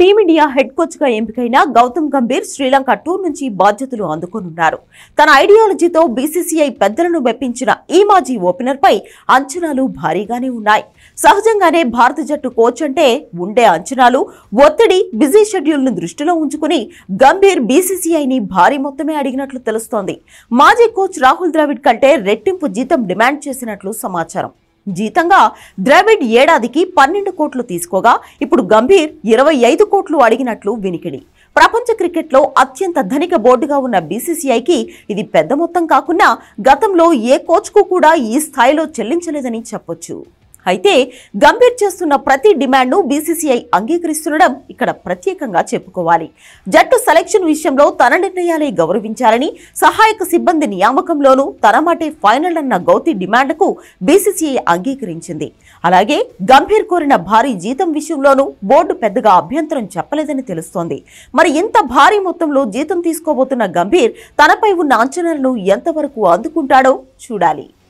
Team India head coach గా ఎంపికైన Gautam Gambhir Sri Lanka tour నుంచి బాధ్యతలు అందుకోనున్నారు. తన ఐడియాలజీతో బీసీసీఐ పెద్దలను మెప్పించిన ఈ మాజీ ఓపెనర్ పై అంచనాలు భారీగానే ఉన్నాయి. సహజంగానే భారత జట్టు కోచ్ అంటే ఉండే అంచనాలు, ఒత్తిడి, బిజీ షెడ్యూల్ ను దృష్టిలో ఉంచుకుని గంభీర్ బీసీసీఐని భారీ మొత్తమే అడిగినట్లు తెలుస్తోంది. మాజీ కోచ్ రాహుల్ ద్రవిడ్ కంటే రెట్టింపు జీతం డిమాండ్ చేసినట్లు సమాచారం. జీతంగా ద్రవిడ్ ఏడాదికి 12 కోట్లు తీసుకోగా ఇప్పుడు గంభీర్ 25 కోట్లు అడిగినట్లు వినికిడి. ప్రపంచ క్రికెట్లో అత్యంత ధనిక బోర్డుగా ఉన్న బీసీసీఐకి ఇది పెద్ద మొత్తం కాకున్నా గతంలో ఏ కోచ్కు కూడా ఈ స్థాయిలో చెల్లించలేదని చెప్పొచ్చు. అయితే గంభీర్ చేస్తున్న ప్రతి డిమాండ్ను బీసీసీఐ అంగీకరిస్తుండడం ఇక్కడ ప్రత్యేకంగా చెప్పుకోవాలి. జట్టు సెలెక్షన్ విషయంలో తన నిర్ణయాలే గౌరవించాలని, సహాయక సిబ్బంది నియామకంలోనూ తన మాటే ఫైనల్ అన్న గౌతి డిమాండ్కు బీసీసీఐ అంగీకరించింది. అలాగే గంభీర్ కోరిన భారీ జీతం విషయంలోనూ బోర్డు పెద్దగా అభ్యంతరం చెప్పలేదని తెలుస్తోంది. మరి ఇంత భారీ మొత్తంలో జీతం తీసుకోబోతున్న గంభీర్ తనపై ఉన్న అంచనాలను ఎంతవరకు అందుకుంటాడో చూడాలి.